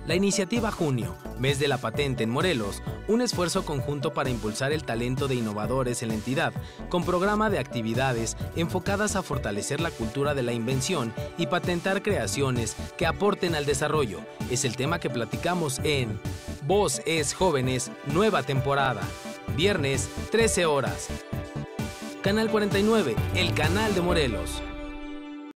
La iniciativa Junio, Mes de la Patente en Morelos, un esfuerzo conjunto para impulsar el talento de innovadores en la entidad, con programa de actividades enfocadas a fortalecer la cultura de la invención y patentar creaciones que aporten al desarrollo. Es el tema que platicamos en Voz es Jóvenes, nueva temporada. Viernes, 13 horas. Canal 49, el canal de Morelos.